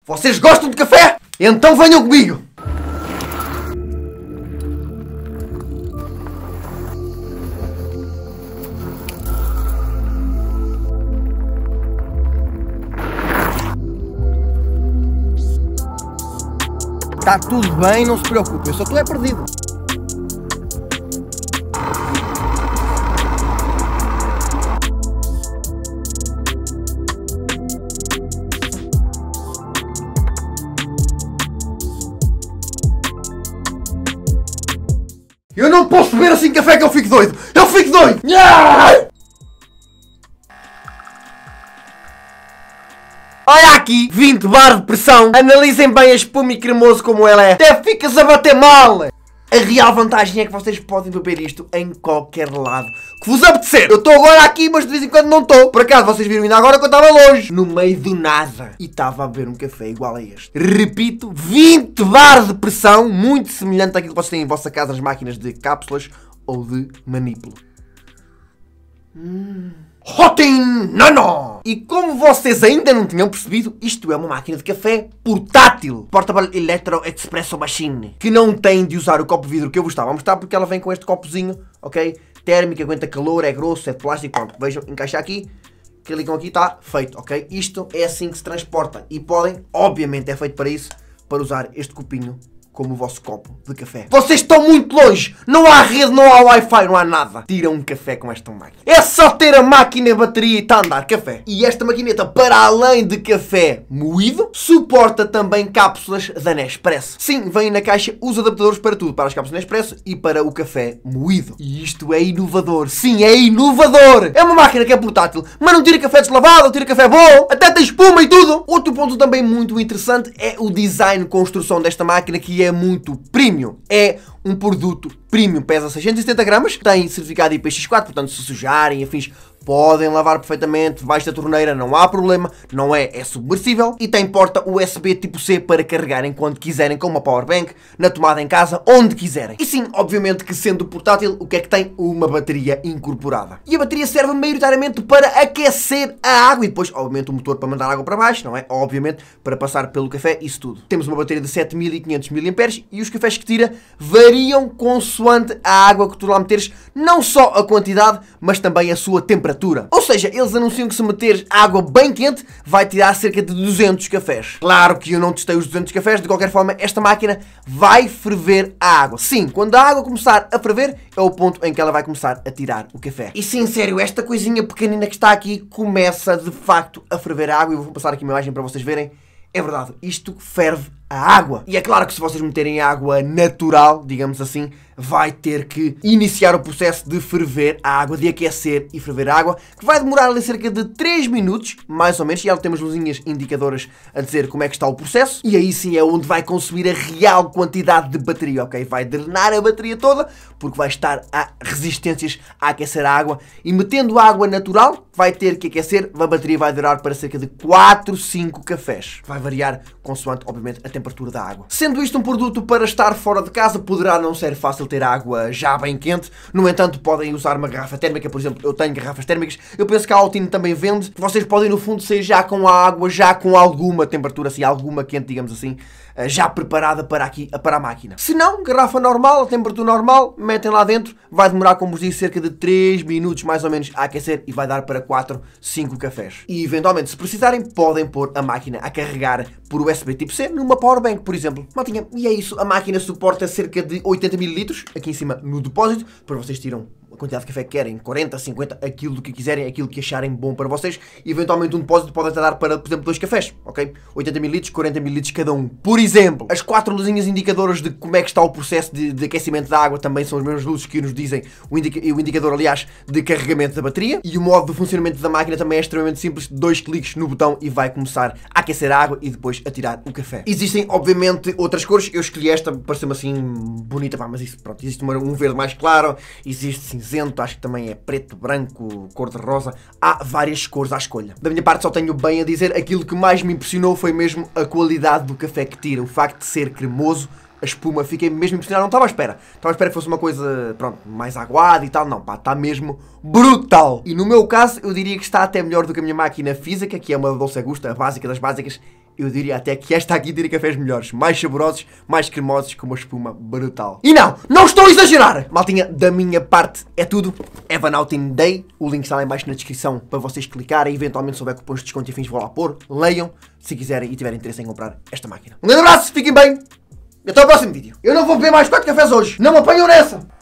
Vocês gostam de café? Então venham comigo! Está tudo bem, não se preocupe, eu só estou perdido. Eu não posso beber assim café que eu fico doido! Eu fico doido! Olha aqui, 20 bar de pressão. Analisem bem a espuma e cremoso como ela é. Até ficas a bater mal. A real vantagem é que vocês podem beber isto em qualquer lado que vos apetecer. Eu estou agora aqui, mas de vez em quando não estou. Por acaso, vocês viram ainda agora que eu estava longe, no meio do nada, e estava a beber um café igual a este. Repito, 20 bar de pressão, muito semelhante àquilo que vocês têm em vossa casa, as máquinas de cápsulas ou de manípulo. Hotin Nano! E como vocês ainda não tinham percebido, isto é uma máquina de café portátil. Portable Electro Espresso Machine. Que não tem de usar o copo de vidro que eu vos estava a mostrar, porque ela vem com este copozinho, ok? Térmico, aguenta calor, é grosso, é de plástico, pronto. Vejam, encaixa aqui, clicam aqui, está feito, ok? Isto é assim que se transporta. E podem, obviamente é feito para isso, para usar este copinho como o vosso copo de café. Vocês estão muito longe, não há rede, não há Wi-Fi, não há nada. Tiram um café com esta máquina. É só ter a máquina, a bateria e está a andar café. E esta maquineta, para além de café moído, suporta também cápsulas da Nespresso. Sim, vem na caixa os adaptadores para tudo, para as cápsulas Nespresso e para o café moído. E isto é inovador, sim, é inovador. É uma máquina que é portátil, mas não tira café deslavado, tira café bom, até tem espuma e tudo. Outro ponto também muito interessante é o design, construção desta máquina, que é muito premium. É um produto premium, pesa 670 gramas, tem certificado IPX4, portanto se sujarem e afins podem lavar perfeitamente, debaixo da torneira, não há problema, não é submersível e tem porta USB tipo C para carregarem quando quiserem com uma powerbank, na tomada em casa, onde quiserem. E sim, obviamente que sendo portátil, o que é que tem? Uma bateria incorporada. E a bateria serve maioritariamente para aquecer a água e depois, obviamente, o motor para mandar água para baixo, não é? Obviamente, para passar pelo café, isso tudo. Temos uma bateria de 7500 mAh e os cafés que tira variam consoante a água que tu lá meteres, não só a quantidade, mas também a sua temperatura. Ou seja, eles anunciam que se meteres água bem quente, vai tirar cerca de 200 cafés. Claro que eu não testei os 200 cafés, de qualquer forma, esta máquina vai ferver a água. Sim, quando a água começar a ferver, é o ponto em que ela vai começar a tirar o café. E sim, sério, esta coisinha pequenina que está aqui começa de facto a ferver a água. Eu vou passar aqui uma imagem para vocês verem. É verdade, isto ferve a água. E é claro que se vocês meterem água natural, digamos assim, vai ter que iniciar o processo de ferver a água, de aquecer e ferver a água, que vai demorar ali cerca de 3 minutos, mais ou menos, e ela tem umas luzinhas indicadoras a dizer como é que está o processo, e aí sim é onde vai consumir a real quantidade de bateria, ok? Vai drenar a bateria toda, porque vai estar a resistências a aquecer a água, e metendo água natural, vai ter que aquecer, a bateria vai durar para cerca de 4, 5 cafés. Vai variar consoante, obviamente, a temperatura da água. Sendo isto um produto para estar fora de casa, poderá não ser fácil ter água já bem quente. No entanto, podem usar uma garrafa térmica, por exemplo, eu tenho garrafas térmicas, eu penso que a Altino também vende. Vocês podem no fundo sair já com a água, já com alguma temperatura, assim, alguma quente, digamos assim, já preparada para aqui, para a máquina. Se não, garrafa normal, a temperatura normal, metem lá dentro, vai demorar, como vos disse, cerca de 3 minutos mais ou menos a aquecer e vai dar para 4, 5 cafés. E eventualmente, se precisarem, podem pôr a máquina a carregar por USB tipo C numa powerbank, por exemplo. Maltinha, e é isso, a máquina suporta cerca de 80 ml aqui em cima no depósito, para vocês tiram a quantidade de café que querem, 40, 50, aquilo que quiserem, aquilo que acharem bom para vocês. E eventualmente um depósito pode até dar para, por exemplo, 2 cafés, ok? 80 ml, 40 ml cada um. Por exemplo, as 4 luzinhas indicadoras de como é que está o processo de aquecimento da água também são as mesmas luzes que nos dizem o indicador, aliás, de carregamento da bateria. E o modo de funcionamento da máquina também é extremamente simples, 2 cliques no botão e vai começar a aquecer a água e depois a tirar o café. Existem, obviamente, outras cores, eu escolhi esta, pareceu-me assim bonita, pá, mas isso, pronto, existe um verde mais claro, existe cinzento, acho que também é preto, branco, cor-de-rosa, há várias cores à escolha. Da minha parte só tenho bem a dizer, aquilo que mais me impressionou foi mesmo a qualidade do café que tira, o facto de ser cremoso, a espuma, fiquei mesmo impressionado, não estava à espera. Estava à espera que fosse uma coisa, pronto, mais aguada e tal, não, pá, está mesmo brutal. E no meu caso, eu diria que está até melhor do que a minha máquina física, que é uma Dolce Gusto, a básica das básicas. Eu diria até que esta aqui teria cafés melhores, mais saborosos, mais cremosos, com uma espuma brutal. E não estou a exagerar! Maltinha, da minha parte é tudo. Have a Naughty Day. O link está lá em baixo na descrição para vocês clicarem. Eventualmente, se houver cupons de desconto e afins, vou lá pôr. Leiam, se quiserem e tiverem interesse em comprar esta máquina. Um grande abraço, fiquem bem! E até o próximo vídeo. Eu não vou beber mais 4 cafés hoje. Não me apanham nessa!